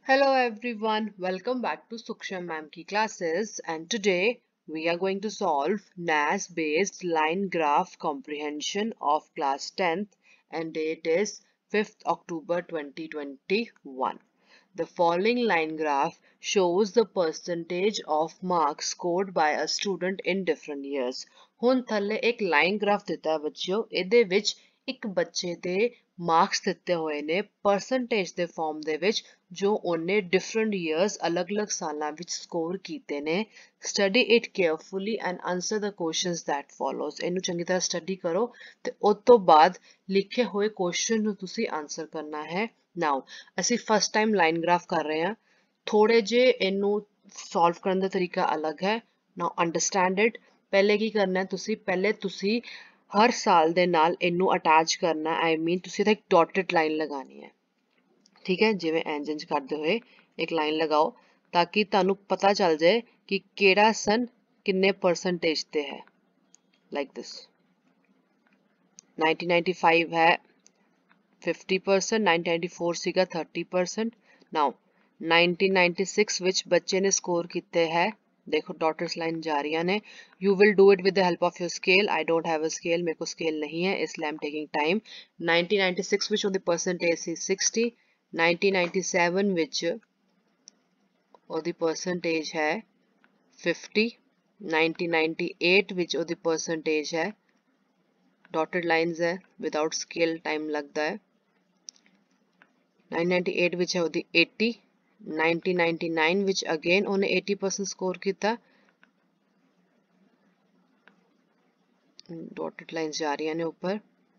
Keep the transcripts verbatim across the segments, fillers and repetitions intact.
Hello everyone, welcome back to Suksham ma'am ki classes, and today we are going to solve N A S based line graph comprehension of class tenth and date is fifth October twenty twenty-one. The following line graph shows the percentage of marks scored by a student in different years. ਹੁਣ ਥੱਲੇ ਇੱਕ line graph ਦਿੱਤਾ ਹੈ ਬੱਚਿਓ, ਇਹਦੇ ਵਿੱਚ ਇੱਕ ਬੱਚੇ ਦੇ ਮਾਰਕਸ ਦਿੱਤੇ ਹੋਏ ਨੇ ਪਰਸੈਂਟੇਜ ਦੇ ਫਾਰਮ ਦੇ ਵਿੱਚ ਜੋ ਉਹਨੇ ਡਿਫਰੈਂਟ ਈਅਰਸ ਅਲੱਗ-ਅਲੱਗ ਸਾਲਾਂ ਵਿੱਚ ਸਕੋਰ ਕੀਤੇ ਨੇ। Study it carefully and answer the questions that follows. ਇਹਨੂੰ ਚੰਗੀ ਤਰ੍ਹਾਂ ਸਟੱਡੀ ਕਰੋ ਤੇ ਉਸ ਤੋਂ ਬਾਅਦ ਲਿਖੇ ਹੋਏ ਕੁਐਸਚਨ ਨੂੰ ਤੁਸੀਂ ਆਨਸਰ ਕਰਨਾ ਹੈ। ਨਾਓ ਅਸੀਂ ਫਸਟ ਟਾਈਮ ਲਾਈਨ ਗ੍ਰਾਫ ਕਰ ਰਹੇ ਹਾਂ, ਥੋੜੇ ਜੇ ਇਹਨੂੰ ਸੋਲਵ ਕਰਨ ਦਾ ਤਰੀਕਾ ਅਲੱਗ ਹੈ। Now understand it. ਪਹਿਲੇ ਕੀ ਕਰਨਾ ਹੈ, ਤੁਸੀਂ ਪਹਿਲੇ ਤੁਸੀਂ ਹਰ ਸਾਲ ਦੇ ਨਾਲ ਇਹਨੂੰ ਅਟੈਚ ਕਰਨਾ, ਆਈ ਮੀਨ ਤੁਸੀਂ ਇਹਦਾ ਇੱਕ ਡਾਟਡ ਲਾਈਨ ਲਗਾਣੀ ਹੈ। ठीक है, जिवें इंज इंज करते हुए एक लाइन लगाओ ताकि तुहानू पता चल जाए कि केड़ा सन किन्ने परसेंटेज ते है। Like this nineteen ninety five है fifty percent, nineteen ninety four सीगा thirty percent. Now nineteen ninety six विच बच्चे ने स्कोर किते है, देखो डॉटर्स लाइन जा रही ने। You will do it with the help of your scale. I don't have a scale, मेरे को स्केल नहीं है इसलिए I am taking time. Nineteen ninety six विच ओदी परसेंटेज सी सिक्सटी, नाइनटीन नाइंटी सेवन विच ओदी परसेंटेज है फिफ्टी, नाइनटीन नाइंटी एट विच ओदी परसेंटेज है, डॉटेड लाइंस है विदाउट स्केल टाइम लगता है, नाइनटीन नाइंटी एट विच है ओदी एटी, नाइनटीन नाइंटी नाइन विच अगेन उन्हें एटी परसेंट स्कोर किया, डॉटेड लाइंस जा रही ने ऊपर,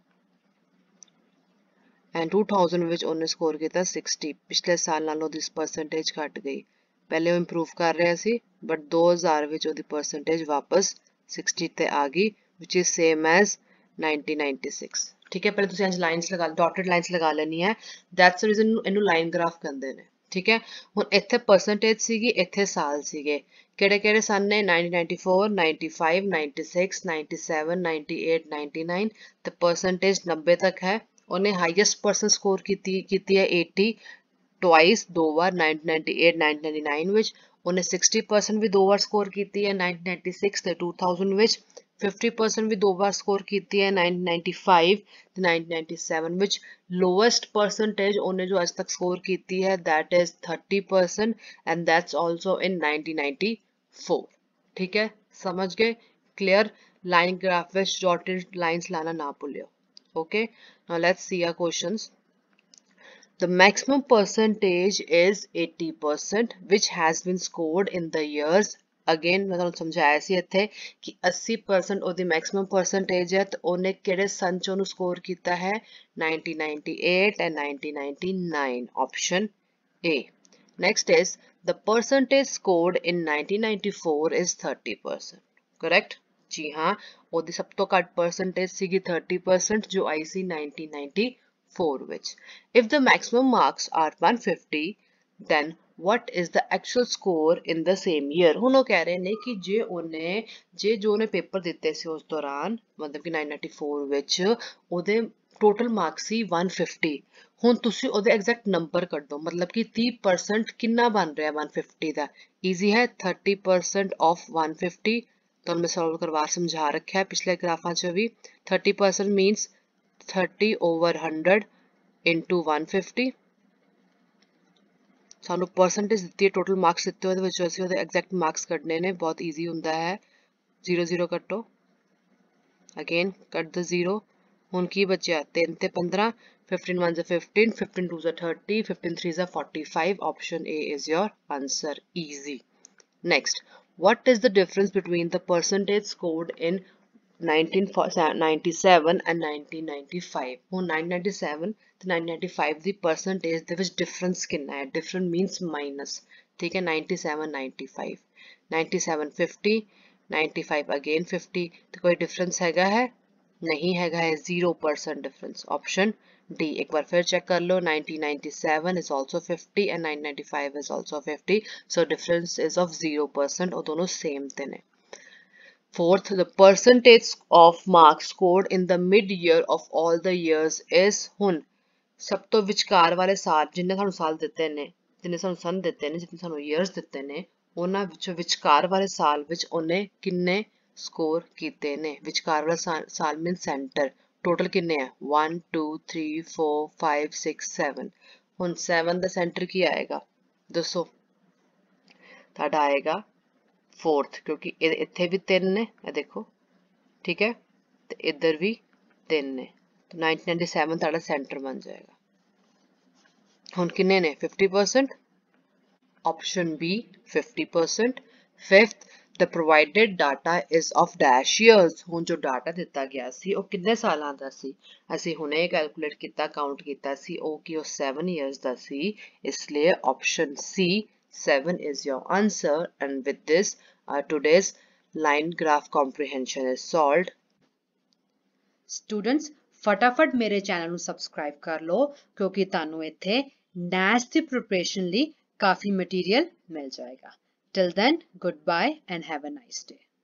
एंड टू थाउजेंड विच उन्हें स्कोर किया सिक्सटी। पिछले साल नालों दी परसेंटेज घट गई, पहले वो इंप्रूव कर रहा सी बट दो हज़ार विच ओदी परसेंटेज वापस सिक्सटी ते आ गई which is same as nineteen ninety six. ठीक है, पहले तुसीं इंज लाइन्स लगा डॉटेड लाइन्स लगा लेनी है। दैट्स द रीजन इनू लाइन ग्राफ कहंदे ने। ठीक है, हुण इत्थे परसेंटेज सीगी, इत्थे साल सीगे, किहड़े किहड़े सन ने nineteen ninety four, ninety five, ninety six, ninety seven, ninety eight, ninety nine ते परसेंटेज नब्बे तक है। उन्हें हाईएस्ट परसेंट स्कोर की है एटी ट्वाइस, दो बार nineteen ninety eight, nineteen ninety nine विच। उन्हें सिक्सटी परसेंट भी दो बार स्कोर की है नाइनटीन नाइंटी सिक्स ते टू थाउजेंड विच। फिफ्टी परसेंट भी दो बार स्कोर की है नाइनटीन नाइंटी फाइव ते नाइनटीन नाइंटी सेवन विच। लोवेस्ट परसेंटेज उन्हें जो आज तक स्कोर की है that is thirty percent and that's also in nineteen ninety four. ठीक है, समझ गए? क्लियर? लाइन ग्राफ विच डॉटेड लाइंस लाना ना भूलियो। Okay, now let's see our questions. The maximum percentage is eighty percent which has been scored in the years. Again मैं तुहानू समझाया सी इत्थे कि अस्सी परसेंट ओदी मैक्सिमम परसेंटेज है तो उन्हें किहड़े सन च ओनू स्कोर कीता है nineteen ninety eight and nineteen ninety nine, option A. Next is the percentage scored in nineteen ninety four is thirty percent. Correct? जी हाँ, ओदी सब तो घट परसेंटेज सीगी थर्टी परसेंट जो आई सी नाइनटीन नाइंटी फोर विच। If the maximum marks are one fifty then what is the actual score in the same year। ਹੁਣ ਉਹ ਕਹਿ ਰਹੇ ਨੇ ਕਿ ਜੇ ਉਹਨੇ ਜੇ ਜੋ ਉਹਨੇ ਪੇਪਰ ਦਿੱਤੇ ਸੀ ਉਸ ਦੌਰਾਨ ਮਤਲਬ ਕਿ ਨਾइनटीन नाइंटी फोर ਵਿੱਚ ਉਹਦੇ ਟੋਟਲ ਮਾਰਕਸ ਸੀ वन फिफ्टी। ਹੁਣ ਤੁਸੀਂ ਉਹਦੇ ਐਗਜ਼ੈਕਟ ਨੰਬਰ ਕੱਢੋ, ਮਤਲਬ ਕਿ थर्टी परसेंट ਕਿੰਨਾ ਬਣ ਰਿਹਾ वन फिफ्टी ਦਾ। ਈਜ਼ੀ ਹੈ, thirty percent of one fifty तो मैं सॉल्व करवा समझा रखा है पिछले ग्राफा च भी। Thirty percent means thirty over hundred into one fifty. सानू परसेंटेज दी टोटल मार्क्स दिते हुए एग्जैक्ट मार्क्स कटने ने, बहुत ईजी होंदा है। जीरो जीरो कटो, अगेन कट द जीरो। हुण की बचा तीन ते पंद्रह, फिफ्टीन वन ज़ा फिफ्टीन, फिफ्टीन टू ज़ा थर्टी, फिफ्टीन थ्री ज़ा forty five. Option A is your answer, easy. Next, what is the difference between the percentage scored in nineteen ninety seven and nineteen ninety five? ਹੁਣ nineteen ninety seven ਤੇ nineteen ninety five ਦੀ percentage ਦੇ ਵਿੱਚ difference कितना है? Different means minus। ठीक है, ninety seven ninety five, ninety seven fifty, ninety five again fifty, तो कोई difference हैगा है? नहीं हैगा है, zero percent difference। Option D. एक बार फिर चेक कर लो, nineteen ninety seven is also fifty and nineteen ninety five is also fifty, so difference is of zero percent और दोनों same थे ने। Fourth, the percentage of marks scored in the mid year of all the years is। हुन सब तो विचकार वाले साल जिन्ने थानू साल दिते ने जितने सानू सन दिते ने जितने सानू ईयर्स दिते ने उन्हां विचों विचकार वाले साल विच उन्हें किन्ने स्कोर कीते ने विचकार वाला साल, साल मीन सेंटर टोटल किन्ने है one two three four five six seven हुण सैवन दा सेंटर की आएगा दसो तुहाडा आएगा फोर्थ क्योंकि इत्थे भी तीन ने ये देखो ठीक है ते इधर भी तीन ने तो नाइनटीन नाइंटी सेवन तुहाडा सेंटर बन जाएगा हुण किन्ने ने fifty percent option B fifty percent fifth the provided data is of dash years हुण जो डाटा दिता गया सी ਉਹ ਕਿੰਨੇ ਸਾਲਾਂ ਦਾ ਸੀ ਅਸੀਂ ਹੁਣੇ ਕੈਲਕੂਲੇਟ ਕੀਤਾ ਕਾਊਂਟ ਕੀਤਾ ਸੀ ਉਹ ਕਿ ਉਹ seven ईयर्स ਦਾ ਸੀ ਇਸ ਲਈ option C seven is your answer and with this uh, today's line graph comprehension is solved students फटाफट मेरे चैनल ਨੂੰ ਸਬਸਕ੍ਰਾਈਬ ਕਰ ਲਓ ਕਿਉਂਕਿ ਤੁਹਾਨੂੰ ਇੱਥੇ ਨੈਟ ਦੀ ਪ੍ਰਿਪਰੇਸ਼ਨ ਲਈ ਕਾਫੀ ਮਟੀਰੀਅਲ ਮਿਲ ਜਾਏਗਾ till then goodbye and have a nice day